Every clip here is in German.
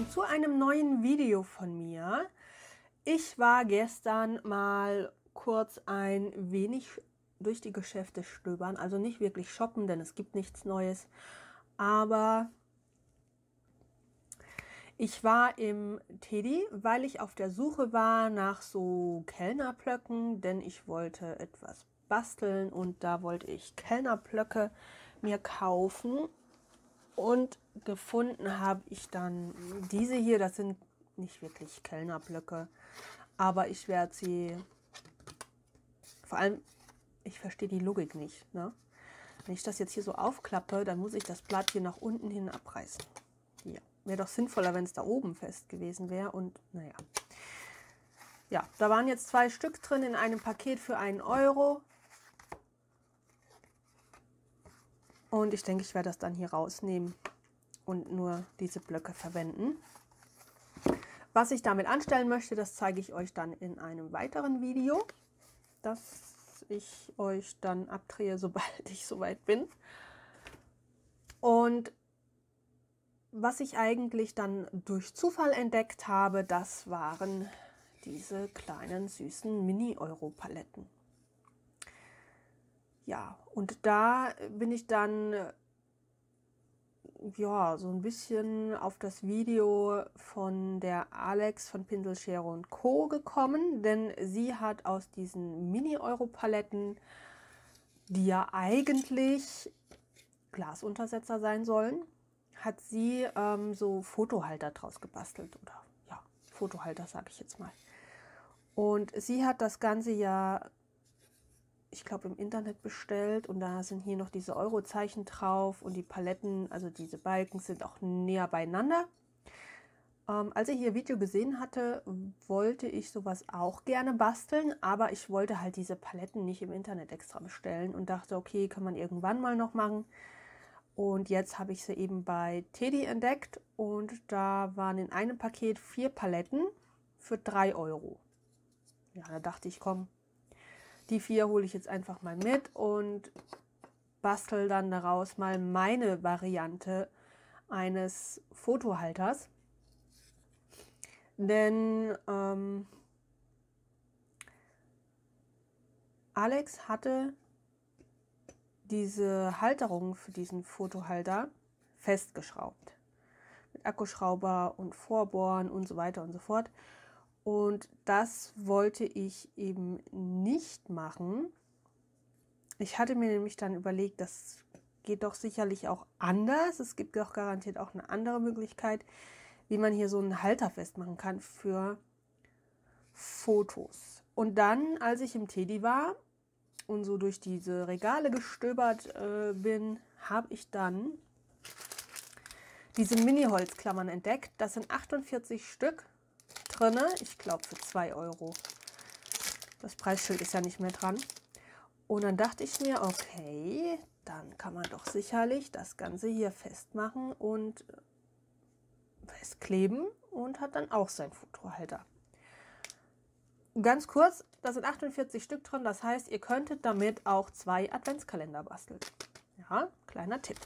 zu einem neuen Video von mir. Ich war gestern mal kurz ein wenig durch die Geschäfte stöbern, also nicht wirklich shoppen, denn es gibt nichts Neues, aber ich war im Teddy, weil ich auf der Suche war nach so Kellnerblöcken, denn ich wollte etwas basteln und da wollte ich Kellnerblöcke mir kaufen. Und gefunden habe ich dann diese hier. Das sind nicht wirklich Kellnerblöcke, aber ich werde sie, vor allem, ich verstehe die Logik nicht, ne? Wenn ich das jetzt hier so aufklappe, dann muss ich das Blatt hier nach unten hin abreißen. Hier. Wäre doch sinnvoller, wenn es da oben fest gewesen wäre und naja. Ja, da waren jetzt 2 Stück drin in einem Paket für 1 Euro. Und ich denke, ich werde das dann hier rausnehmen und nur diese Blöcke verwenden. Was ich damit anstellen möchte, das zeige ich euch dann in einem weiteren Video, das ich euch dann abdrehe, sobald ich soweit bin. Und was ich eigentlich dann durch Zufall entdeckt habe, das waren diese kleinen süßen Mini-Euro-Paletten. Ja, und da bin ich dann ja, so ein bisschen auf das Video von der Alex von Pinselschere und Co. gekommen, denn sie hat aus diesen Mini-Euro-Paletten, die ja eigentlich Glasuntersetzer sein sollen, hat sie so Fotohalter draus gebastelt. Oder ja, Fotohalter sage ich jetzt mal. Und sie hat das Ganze ja, ich glaube, im Internet bestellt und da sind hier noch diese Eurozeichen drauf und die Paletten, also diese Balken sind auch näher beieinander. Als ich ihr Video gesehen hatte, wollte ich sowas auch gerne basteln, aber ich wollte halt diese Paletten nicht im Internet extra bestellen und dachte, okay, kann man irgendwann mal noch machen. Und jetzt habe ich sie eben bei Teddy entdeckt und da waren in einem Paket 4 Paletten für 3 Euro. Ja, da dachte ich, komm, die 4 hole ich jetzt einfach mal mit und bastel dann daraus mal meine Variante eines Fotohalters. Denn Alex hatte diese Halterung für diesen Fotohalter festgeschraubt. Mit Akkuschrauber und Vorbohren und so weiter und so fort. Und das wollte ich eben nicht machen. Ich hatte mir nämlich dann überlegt, das geht doch sicherlich auch anders. Es gibt doch garantiert auch eine andere Möglichkeit, wie man hier so einen Halter festmachen kann für Fotos. Und dann, als ich im Teddy war und so durch diese Regale gestöbert bin, habe ich dann diese Mini-Holzklammern entdeckt. Das sind 48 Stück drin. Ich glaube für 2 Euro. Das Preisschild ist ja nicht mehr dran. Und dann dachte ich mir, okay, dann kann man doch sicherlich das Ganze hier festmachen und festkleben und hat dann auch seinen Fotohalter. Ganz kurz, da sind 48 Stück drin, das heißt, ihr könntet damit auch 2 Adventskalender basteln. Ja, kleiner Tipp.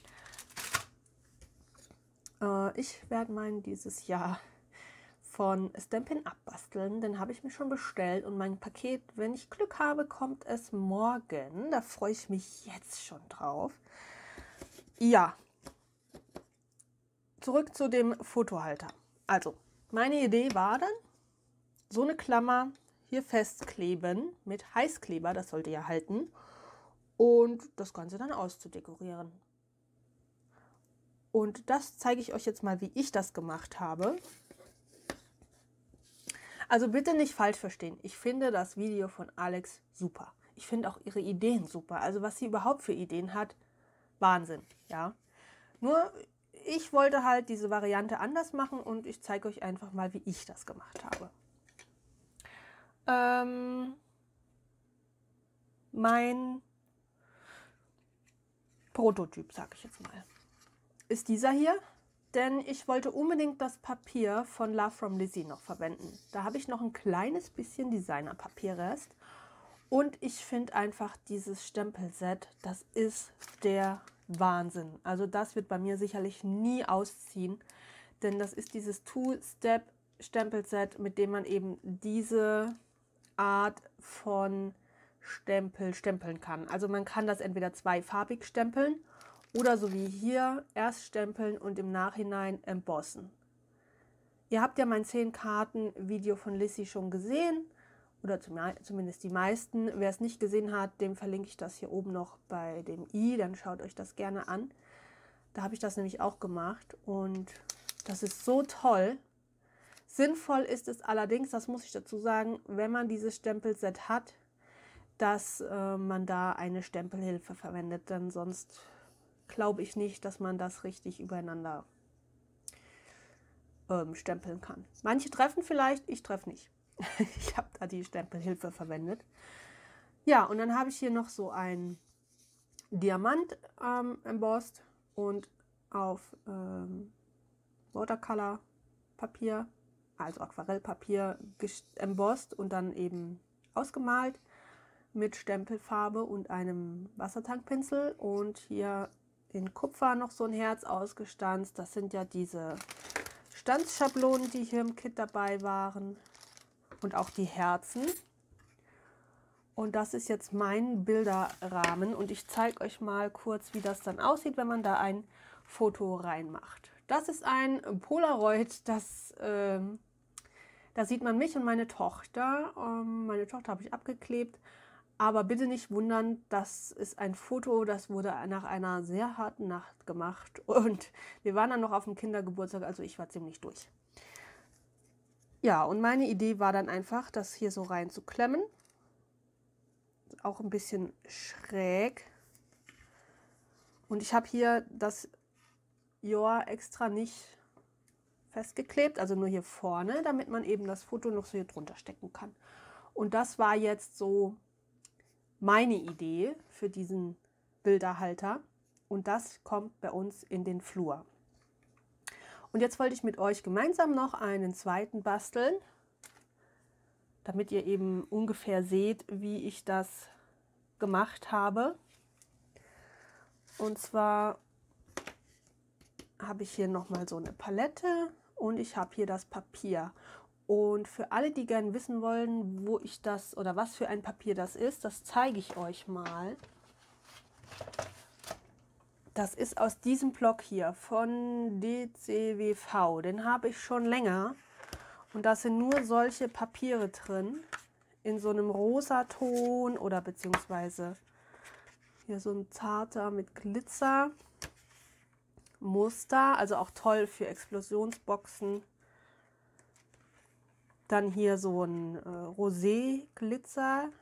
Ich werde meinen dieses Jahr von Stampin' Up basteln, den habe ich mir schon bestellt und mein Paket, wenn ich Glück habe, kommt es morgen. Da freue ich mich jetzt schon drauf. Ja, zurück zu dem Fotohalter. Also, meine Idee war dann, so eine Klammer hier festkleben mit Heißkleber, das sollte ja halten, und das Ganze dann auszudekorieren. Und das zeige ich euch jetzt mal, wie ich das gemacht habe. Also bitte nicht falsch verstehen. Ich finde das Video von Alex super. Ich finde auch ihre Ideen super. Also was sie überhaupt für Ideen hat, Wahnsinn, ja. Nur ich wollte halt diese Variante anders machen und ich zeige euch einfach mal, wie ich das gemacht habe. Mein Prototyp, sage ich jetzt mal, ist dieser hier. Denn ich wollte unbedingt das Papier von Love from Lizzie noch verwenden. Da habe ich noch ein kleines bisschen Designerpapierrest. Und ich finde einfach dieses Stempelset, das ist der Wahnsinn. Also das wird bei mir sicherlich nie ausziehen. Denn das ist dieses Two-Step-Stempelset, mit dem man eben diese Art von Stempel stempeln kann. Also man kann das entweder zweifarbig stempeln oder so wie hier erst stempeln und im Nachhinein embossen. Ihr habt ja mein 10-Karten-Video von Lissy schon gesehen oder zumindest die meisten. Wer es nicht gesehen hat, dem verlinke ich das hier oben noch bei dem i, dann schaut euch das gerne an. Da habe ich das nämlich auch gemacht und das ist so toll. Sinnvoll ist es allerdings, das muss ich dazu sagen, wenn man dieses Stempelset hat, dass man da eine Stempelhilfe verwendet, denn sonst glaube ich nicht, dass man das richtig übereinander stempeln kann. Manche treffen vielleicht, ich treffe nicht. Ich habe da die Stempelhilfe verwendet. Ja, und dann habe ich hier noch so ein Diamant embossed und auf Watercolor Papier, also Aquarellpapier embossed und dann eben ausgemalt mit Stempelfarbe und einem Wassertankpinsel und hier in Kupfer noch so ein Herz ausgestanzt. Das sind ja diese Stanzschablonen, die hier im Kit dabei waren und auch die Herzen. Und das ist jetzt mein Bilderrahmen und ich zeige euch mal kurz, wie das dann aussieht, wenn man da ein Foto reinmacht. Das ist ein Polaroid, da sieht man mich und meine Tochter. Meine Tochter habe ich abgeklebt. Aber bitte nicht wundern, das ist ein Foto, das wurde nach einer sehr harten Nacht gemacht. Und wir waren dann noch auf dem Kindergeburtstag, also ich war ziemlich durch. Ja, und meine Idee war dann einfach, das hier so rein zu klemmen. Auch ein bisschen schräg. Und ich habe hier das Joa extra nicht festgeklebt, also nur hier vorne, damit man eben das Foto noch so hier drunter stecken kann. Und das war jetzt so meine Idee für diesen Bilderhalter und das kommt bei uns in den Flur. Und jetzt wollte ich mit euch gemeinsam noch einen zweiten basteln, damit ihr eben ungefähr seht, wie ich das gemacht habe. Und zwar habe ich hier nochmal so eine Palette und ich habe hier das Papier. Und für alle, die gerne wissen wollen, wo ich das oder was für ein Papier das ist, das zeige ich euch mal. Das ist aus diesem Block hier von DCWV. Den habe ich schon länger. Und da sind nur solche Papiere drin. In so einem Rosaton oder beziehungsweise hier so ein zarter mit Glitzer. Muster, also auch toll für Explosionsboxen. Dann hier so ein Rosé-Glitzer,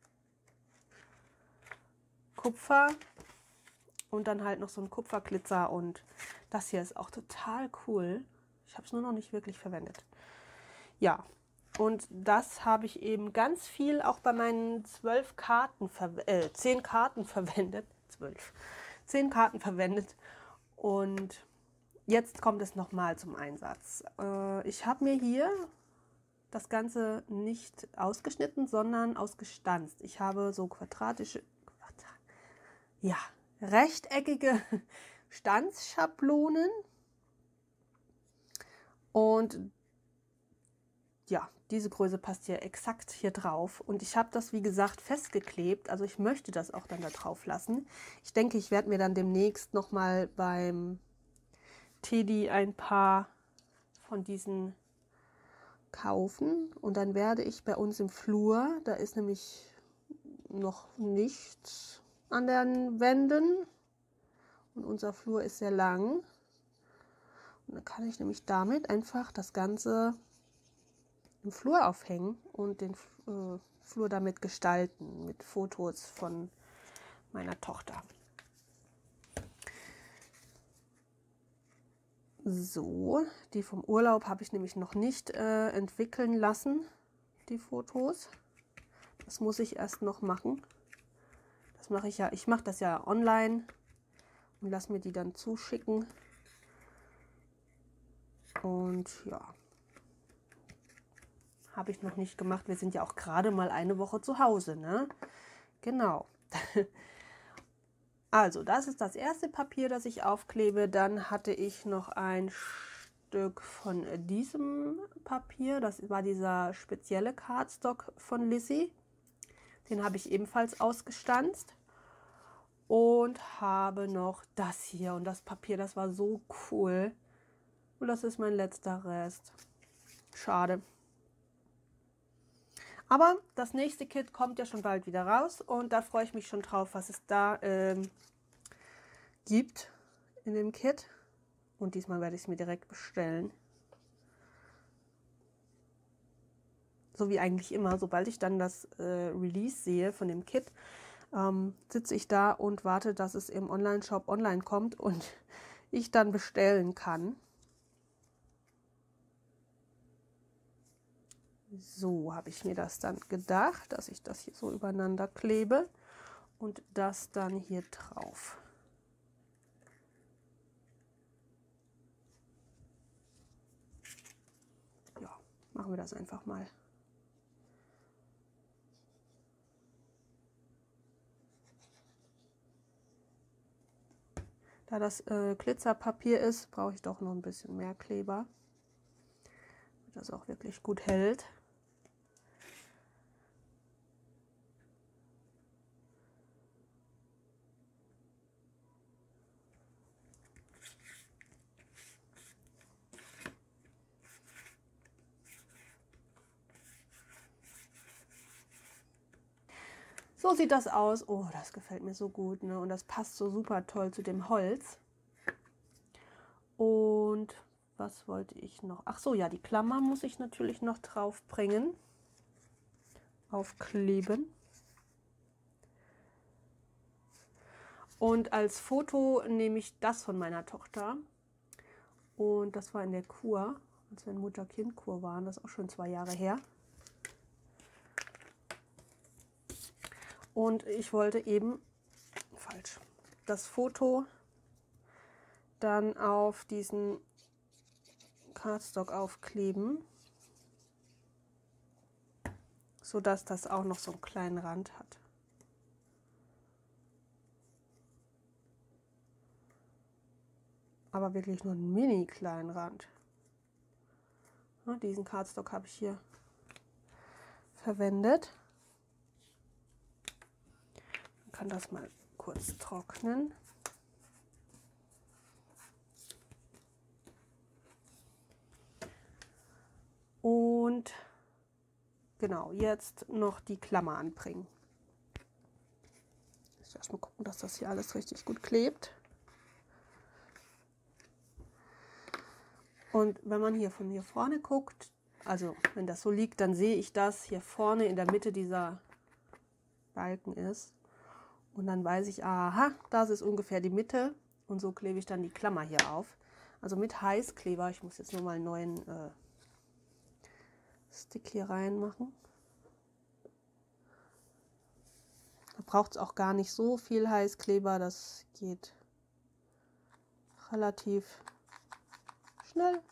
Kupfer und dann halt noch so ein Kupferglitzer und das hier ist auch total cool. Ich habe es nur noch nicht wirklich verwendet. Ja, und das habe ich eben ganz viel auch bei meinen 10 Karten verwendet. 10 Karten verwendet und jetzt kommt es nochmal zum Einsatz. Ich habe mir hier das Ganze nicht ausgeschnitten, sondern ausgestanzt. Ich habe so rechteckige Stanzschablonen und ja, diese Größe passt hier exakt hier drauf und ich habe das wie gesagt festgeklebt, also ich möchte das auch dann da drauf lassen. Ich denke, ich werde mir dann demnächst nochmal beim Teddy ein paar von diesen kaufen und dann werde ich bei uns im Flur, da ist nämlich noch nichts an den Wänden und unser Flur ist sehr lang und dann kann ich nämlich damit einfach das Ganze im Flur aufhängen und den Flur damit gestalten mit Fotos von meiner Tochter. So, die vom Urlaub habe ich nämlich noch nicht entwickeln lassen, die Fotos. Das muss ich erst noch machen. Das mache ich ja, ich mache das ja online und lasse mir die dann zuschicken. Und ja, habe ich noch nicht gemacht. Wir sind ja auch gerade mal eine Woche zu Hause, ne? Genau. Also, das ist das erste Papier, das ich aufklebe. Dann hatte ich noch ein Stück von diesem Papier. Das war dieser spezielle Cardstock von Lizzie. Den habe ich ebenfalls ausgestanzt. Und habe noch das hier. Und das Papier, das war so cool. Und das ist mein letzter Rest. Schade. Aber das nächste Kit kommt ja schon bald wieder raus. Und da freue ich mich schon drauf, was es da gibt in dem Kit. Und diesmal werde ich es mir direkt bestellen. So wie eigentlich immer, sobald ich dann das Release sehe von dem Kit, sitze ich da und warte, dass es im Online-Shop online kommt und ich dann bestellen kann. So habe ich mir das dann gedacht, dass ich das hier so übereinander klebe und das dann hier drauf. Ja, machen wir das einfach mal. Da das Glitzerpapier ist, brauche ich doch noch ein bisschen mehr Kleber, damit das auch wirklich gut hält. So sieht das aus. Oh, das gefällt mir so gut, ne? Und das passt so super toll zu dem Holz. Und was wollte ich noch? Ach so, ja, die Klammer muss ich natürlich noch drauf bringen. Aufkleben. Und als Foto nehme ich das von meiner Tochter. Und das war in der Kur, als wir in Mutter-Kind-Kur waren. Das ist auch schon 2 Jahre her. Und ich wollte eben, das Foto dann auf diesen Cardstock aufkleben, sodass das auch noch so einen kleinen Rand hat. Aber wirklich nur einen mini kleinen Rand. Ja, diesen Cardstock habe ich hier verwendet. Man kann das mal kurz trocknen. Und genau, jetzt noch die Klammer anbringen. Ich erst mal gucken, dass das hier alles richtig gut klebt. Und wenn man hier von hier vorne guckt, also wenn das so liegt, dann sehe ich, dass hier vorne in der Mitte dieser Balken ist. Und dann weiß ich, aha, das ist ungefähr die Mitte. Und so klebe ich dann die Klammer hier auf. Also mit Heißkleber. Ich muss jetzt nur mal einen neuen Stick hier reinmachen. Da braucht es auch gar nicht so viel Heißkleber. Das geht relativ schnell.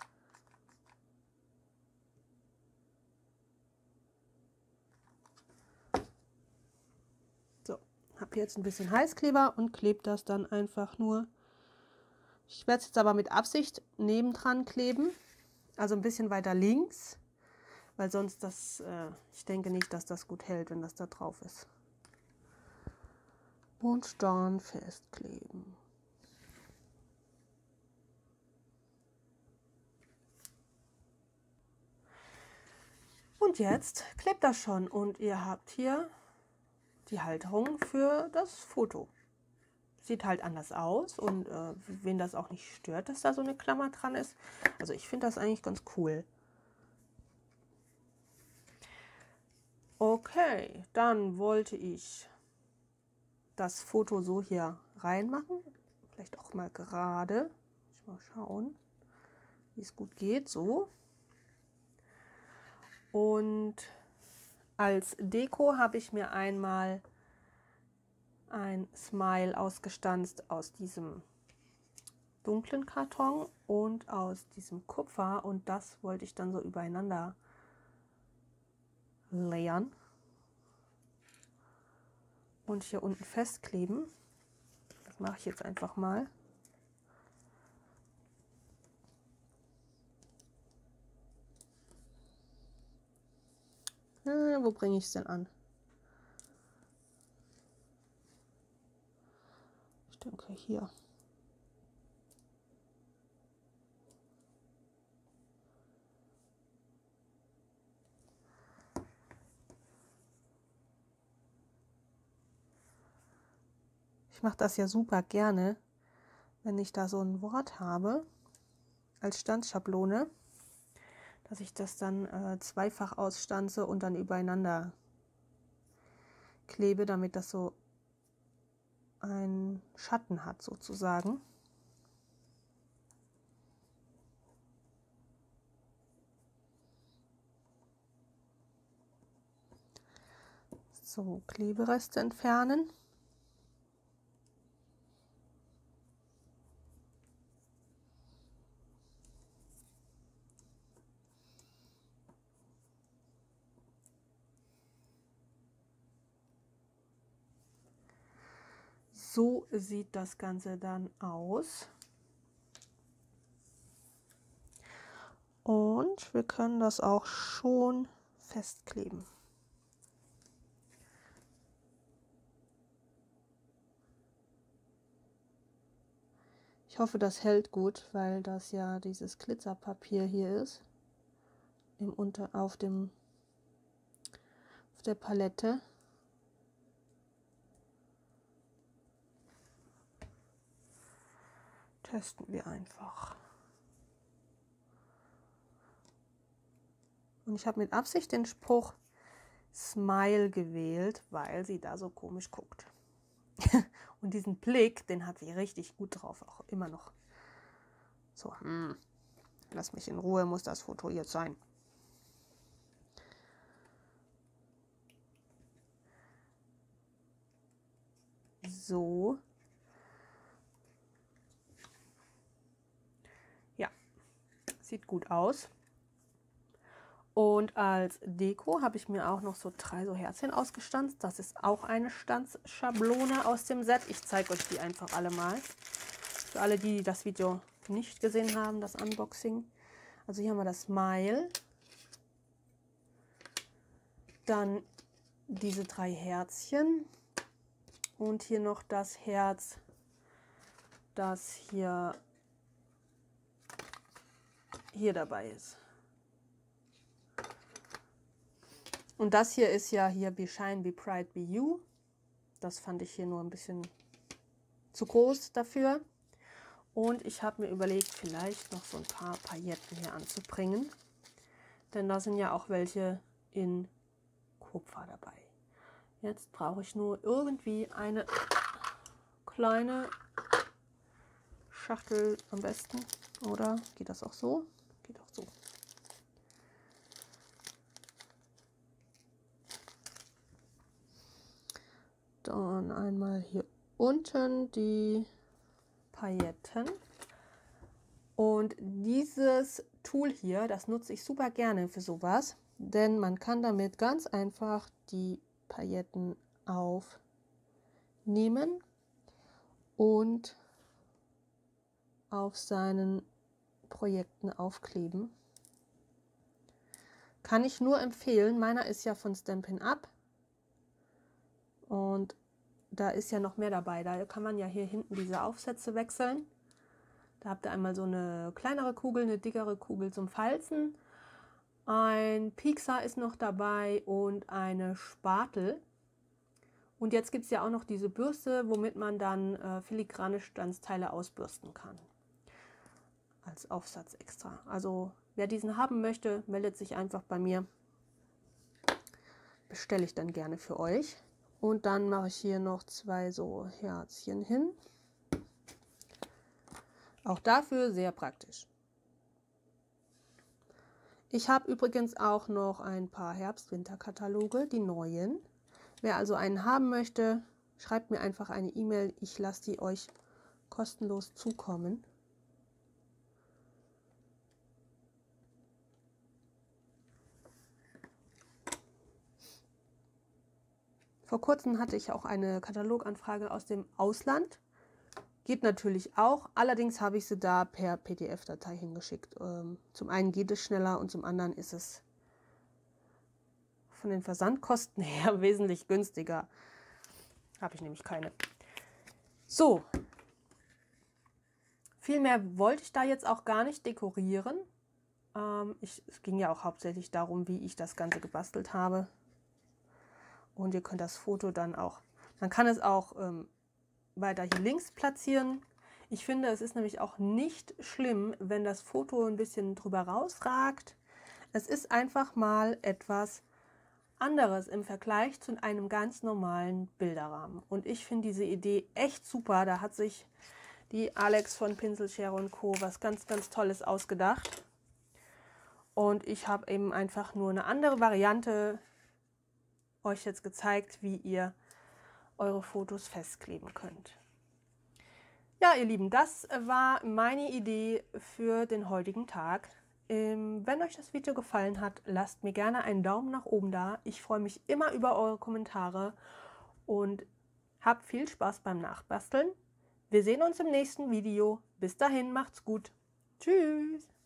So, habe jetzt ein bisschen Heißkleber und klebe das dann einfach nur. Ich werde es jetzt aber mit Absicht nebendran kleben, also ein bisschen weiter links, weil sonst ich denke nicht, dass das gut hält, wenn das da drauf ist. Und dann festkleben. Und jetzt klebt das schon und ihr habt hier die Halterung für das Foto. Sieht halt anders aus und wen das auch nicht stört, dass da so eine Klammer dran ist. Also ich finde das eigentlich ganz cool. Okay, dann wollte ich das Foto so hier reinmachen. Vielleicht auch mal gerade. Mal schauen, wie es gut geht. So. Und als Deko habe ich mir einmal ein Smile ausgestanzt aus diesem dunklen Karton und aus diesem Kupfer. Und das wollte ich dann so übereinander layern. Und hier unten festkleben. Das mache ich jetzt einfach mal. Wo bringe ich es denn an? Ich denke hier. Ich mache das ja super gerne, wenn ich da so ein Wort habe als Stanzschablone, dass ich das dann zweifach ausstanze und dann übereinander klebe, damit das so einen Schatten hat sozusagen. So, Klebereste entfernen. So sieht das Ganze dann aus. Und wir können das auch schon festkleben. Ich hoffe, das hält gut, weil das ja dieses Glitzerpapier hier ist. Auf der Palette. Testen wir einfach. Und ich habe mit Absicht den Spruch Smile gewählt, weil sie da so komisch guckt. Und diesen Blick, den hat sie richtig gut drauf, auch immer noch. So, lass mich in Ruhe, muss das Foto jetzt sein. So. Ja, sieht gut aus. Und als Deko habe ich mir auch noch so 3 so Herzchen ausgestanzt. Das ist auch eine Stanzschablone aus dem Set. Ich zeige euch die einfach alle mal. Für alle, die das Video nicht gesehen haben, das Unboxing. Also hier haben wir das Smile. Dann diese 3 Herzchen. Und hier noch das Herz, das hier dabei ist. Und das hier ist ja hier Be Shine, Be Bright, Be You. Das fand ich hier nur ein bisschen zu groß dafür. Und ich habe mir überlegt, vielleicht noch so ein paar Pailletten hier anzubringen. Denn da sind ja auch welche in Kupfer dabei. Jetzt brauche ich nur irgendwie eine kleine Schachtel am besten. Oder geht das auch so? Geht auch so. Dann einmal hier unten die Pailletten. Und dieses Tool hier, das nutze ich super gerne für sowas, denn man kann damit ganz einfach die Pailletten aufnehmen und auf seinen Projekten aufkleben. Kann ich nur empfehlen. Meiner ist ja von Stampin' Up. Und da ist ja noch mehr dabei. Da kann man ja hier hinten diese Aufsätze wechseln. Da habt ihr einmal so eine kleinere Kugel, eine dickere Kugel zum Falzen. Ein Piekser ist noch dabei und eine Spatel. Und jetzt gibt es ja auch noch diese Bürste, womit man dann filigrane Stanzteile ausbürsten kann. Als Aufsatz extra. Also wer diesen haben möchte, meldet sich einfach bei mir. Bestelle ich dann gerne für euch. Und dann mache ich hier noch 2 so Herzchen hin. Auch dafür sehr praktisch. Ich habe übrigens auch noch ein paar Herbst-Winter-Kataloge, die neuen. Wer also einen haben möchte, schreibt mir einfach eine E-Mail. Ich lasse die euch kostenlos zukommen. Vor kurzem hatte ich auch eine Kataloganfrage aus dem Ausland. Geht natürlich auch, allerdings habe ich sie da per PDF-Datei hingeschickt. Zum einen geht es schneller und zum anderen ist es von den Versandkosten her wesentlich günstiger. Habe ich nämlich keine. So, viel mehr wollte ich da jetzt auch gar nicht dekorieren. Es ging ja auch hauptsächlich darum, wie ich das Ganze gebastelt habe. Und ihr könnt das Foto dann auch, man kann es auch weiter hier links platzieren. Ich finde, es ist nämlich auch nicht schlimm, wenn das Foto ein bisschen drüber rausragt. Es ist einfach mal etwas anderes im Vergleich zu einem ganz normalen Bilderrahmen. Und ich finde diese Idee echt super. Da hat sich die Alex von Pinselschere & Co. was ganz, ganz Tolles ausgedacht. Und ich habe eben einfach nur eine andere Variante euch jetzt gezeigt, wie ihr eure Fotos festkleben könnt. Ja, ihr Lieben, das war meine Idee für den heutigen Tag. Wenn euch das Video gefallen hat, lasst mir gerne einen Daumen nach oben da. Ich freue mich immer über eure Kommentare und habt viel Spaß beim Nachbasteln. Wir sehen uns im nächsten Video. Bis dahin, macht's gut. Tschüss.